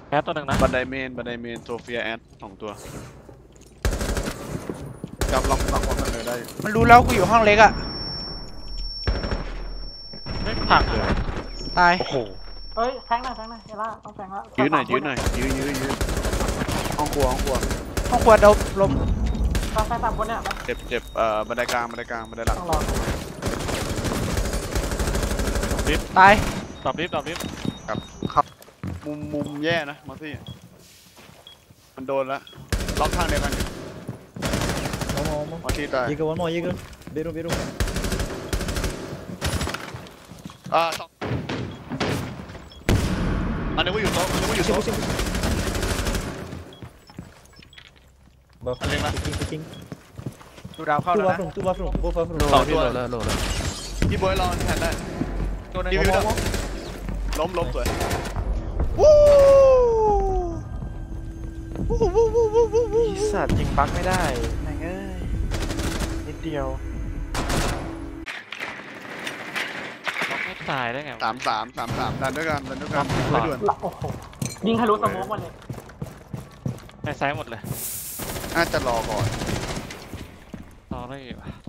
แอดตัวหนึ่งนะบันไดเมนโซเฟียแอด2 ตัวจับล็อกมันเลยได้มันรู้แล้วกูอยู่ห้องเล็กอะไม่ผักเลยตายโอ้โหเฮ้ยแฟงหน่อยเอล่าต้องแฟงแล้วยื้อหน่อยยื้อห้องครัวห้องครัวเดาล้มต้องแฟง3 คนเนี่ยเจ็บบันไดกลางบันไดหลังต้องรอตายตอบริบครับมุมแย่นะมาซี่มันโดนแล้วล็อกทางเดียวกันมาที่ตาย One more Biru สองอันนี้ก็อยู่โต๊ะอันนี้ก็อยู่โต๊ะอันเล็กนะ Picking ดูดาวเข้าแล้วนะ Two bathroom Go bathroom 2 ตัวพี่บอยรอแทนได้ตัวนึงล้มสวยสัตว์ยิงบั๊กไม่ได้ไหนเอ้ยนิดเดียวไม่ตายได้ไง 3 ดันด้วยกันไม่ด่วนโอ้โหยิงทะลุสโมกมันเลยในซ้ายหมดเลยน่าจะรอก่อนรอได้ปะ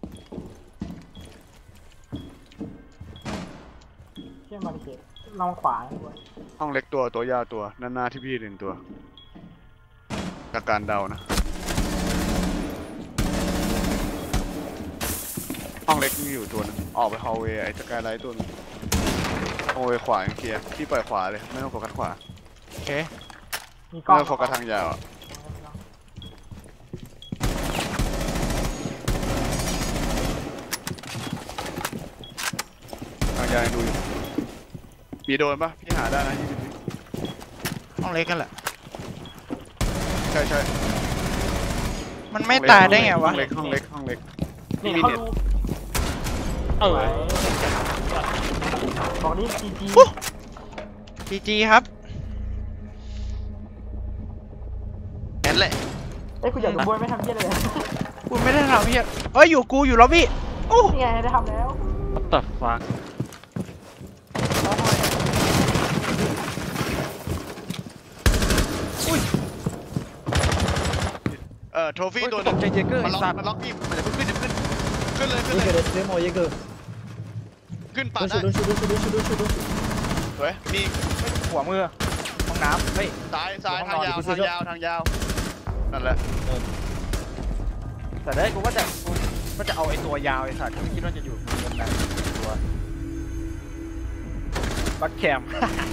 เชื่อมาดิเกตลองขวาด้วยห้องเล็กตัวยาวตัวหน้าที่พี่1 ตัวจากการเดานะห้องเล็กมีอยู่ตัวนึงออกไปฮอลเวย์ไอ้สกายไลท์ตัวนึงฮอลเวย์ขวาเคลียร์พี่ปล่อยขวาเลยไม่ต้องโฟกัสขวาโอเคมีกล้องไม่ต้องโฟกัสทางยาวทางยาวดูอยู่มีโดนปะพี่หาได้นะห้องเล็กกันแหละใช่มันไม่ตายได้ไงวะห้องเล็กนี่เขาดูบอกนี่จีครับแอนเลยกูอยากดูบวยไม่ทำเยี่ยเลยกูไม่ได้ทำเพี้ยอยู่ล็อบบี้นี่ไงได้ทำแล้ว What the fuck โทฟี่ตัวนึงมันล็อกพี่มันจะขึ้นเลยขึ้นป่าได้สวยมีหัวมือห้องน้ำเฮ้ยซ้ายทางยาวนั่นแหละแต่ได้กูก็จะเอาไอ้ตัวยาวไอ้สัตว์ไม่คิดว่าจะอยู่บนนั้นตัวบัคแคม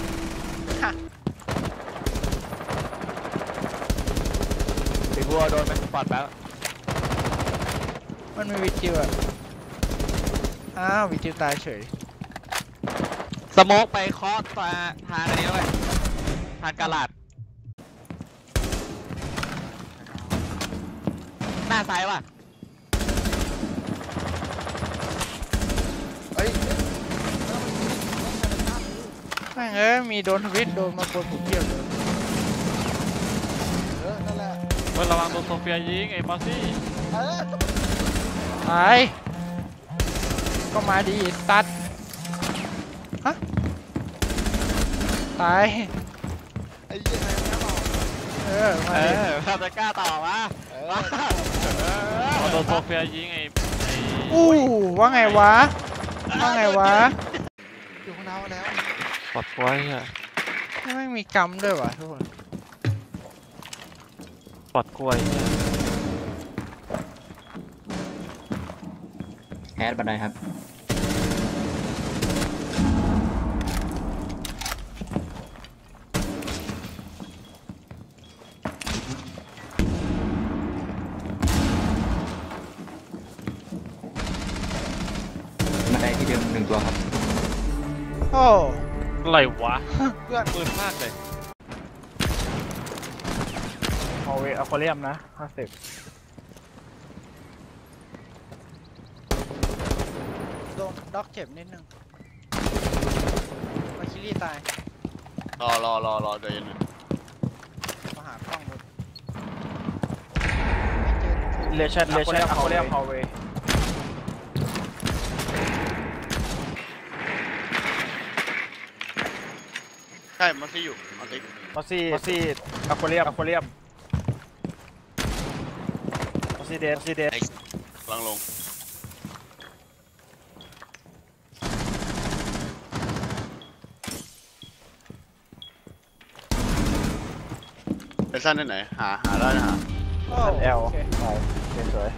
ตีบัวโดนไปปอดแล้วมันมีวิจิวอ่ะวิจิวตายเฉยสโมกไปคอสทางอันนี้ด้วยทางกาลาดหน้าซ้ายว่ะแม่งมีโดนทวิตโดนมาบนผมเกี่ยวเลยนั่นแหละระวังโดนโซเฟียยิงไอ้บอสซี่ไปก็มาดีตัดฮะตายไอ้ยี่ไหนเราจะกล้าต่อวะโดนโซเฟียยิงไอ้ว่าไงวะอยู่ข้างหน้าแล้วปลดไว้อะไม่มีกรรมด้วยวะทุกคนปลดกล้วยแอดบันไดครับบันไดที่เดิม1 ตัวครับอะไรวะเพื่อนปืนมากเลยเอาเวอะควาเรียมนะ50โดนด็อกเจ็บนิดนึงมาคิรี่ตายรอเดี๋ยวยังมาหากล้องรถเลชั่นอะควาเรียมเอาเวช่มาซี่อยู่มาซี่มอสซี่อะควาเรียมมอสซี่เดนกำลังลงไปสั้นได้ไหนหาได้นะหาท่านแอลสวย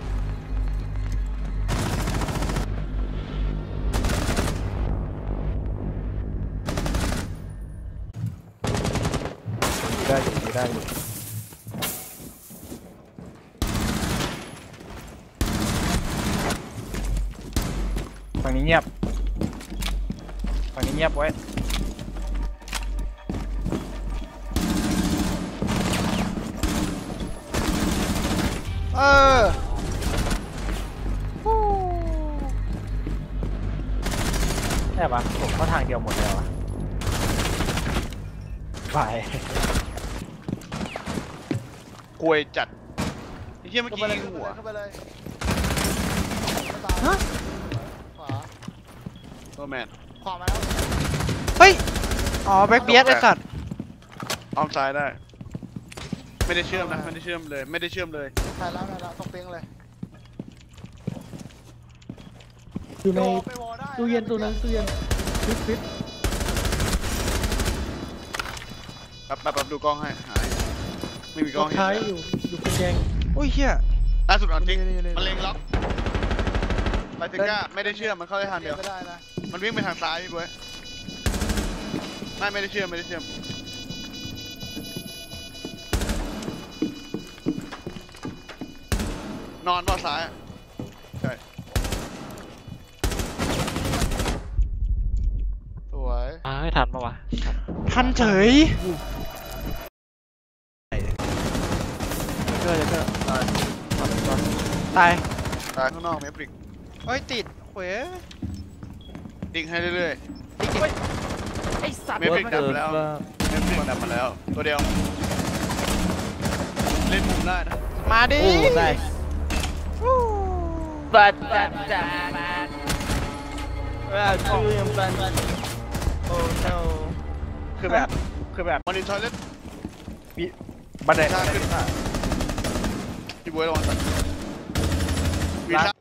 ได้อยู่ฝั่งนี้เงียบไว้ใช่ปะผมเข้าทางเดียวหมดเลยวะไปกวยจัดไอ้เหี้ยเมื่อกี้ยิงหัวเข้าไปเลยฮะขวาโอ้แมนขวามาแล้วเฮ้ยอ๋อแบ็คเบียดไอ้สัตว์อ้อมซ้ายได้ ไม่ได้เชื่อมนะไม่ได้เชื่อมเลยถ่ายแล้วตรงเตียงเลยอยู่ในไปวอได้ตู้เย็นตู้นั้นตู้เย็นฟิตแบบดูกล้องให้หายไม่มีกล้องเห็นท้ายแล้วอยู่เป็นแดงโอ้ยเฮียล่าสุดเอาจริงมันเล็งล็อกไลติก้าไม่ได้เชื่อมมันเข้าได้ทางเดียวไม่ได้นะมันวิ่งไปทางซ้ายพี่บ๊วยไม่ได้เชื่อมนอนว่าซ้ายใช่สวยไม่ทันปะวะทันเฉยเจอตายตายข้างนอกเมฟริกเฮ้ยติดเว้ยดิ่งให้เรื่อยไอ้สัตๆว์เมฟริกดับมาแล้วตัวเดียวเล่นมุมได้นะมาดิได้บัดชื่อยังบัดโอ้ no คือแบบมอนิทอยเล่นบันไดชาขึ้นพี่บ๊วยระวังตัดวีซ่า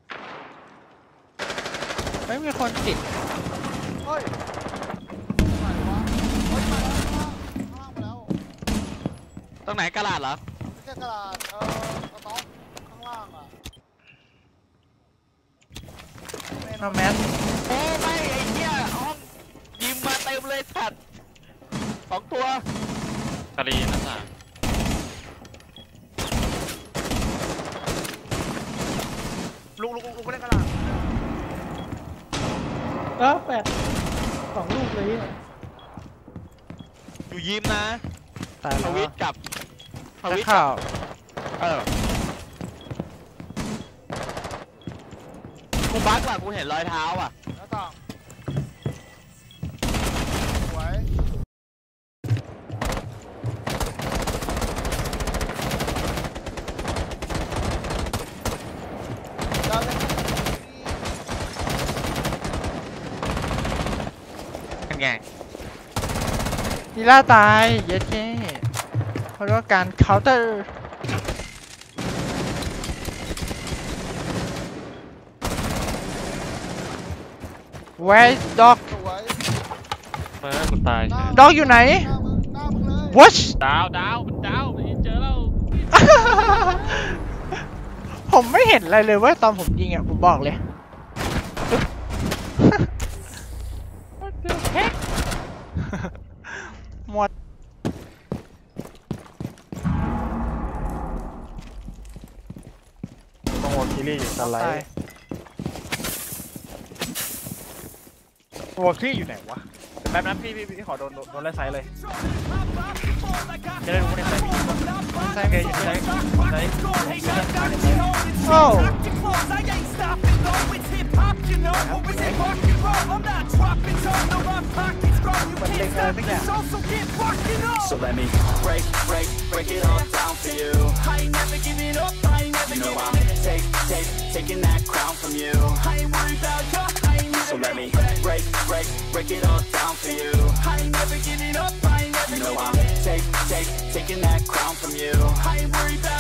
ไม่มีคนติดเฮ้ยไหนวะเฮ้ยมาแล้วข้างล่างมาแล้วตรงไหนกระดาษเหรอไม่ใช่กระดาษกระต๊อบข้างล่างอ่ะเอาแมสโอ้ไม่ไอ้เหี้ยห้องยิมมาเต็มเลยสัตว์2 ตัวกะลีนั่นน่ะลุกไม่ได้กระดาษ 8 2 ลูกเลยอ่ะอยู่ยิมนะตายทแล้ววิตกับทนักวิตข่าวกูบั๊กว่ะกูเห็นรอยเท้าอ่ะหน้าต่างสวยดาวเลยเป็นไงนีล่าตายเย็ดแค่เพราะว่าการ counter Where's dog สวยกูตาย dog อยู่ไหนหน้ามึงเลย Watch ดาวเจอแล้วผมไม่เห็นอะไรเลยเว่าตอนผมยิงอ่ะ ผมบอกเลย หมดต้องวอลคิลี่อยู่สไลด์วอลคิลี่อยู่ไหนวะแป๊บนะพี่ขอโดนไล่ไซส์เลยจะได้รู้ว่าในไซส์มีกี่คนไซส์เกย์อยู่ไซส์โอ้มันเล็งได้สักอย่าง So let me break it all down for you. I ain't never giving up, I ain't never giving up. Taking that crown from you. I ain't worried about you, I ain't never. So let me break it all down for you. I ain't never giving up, I ain't never giving up. I'm taking that crown from you. I ain't worried about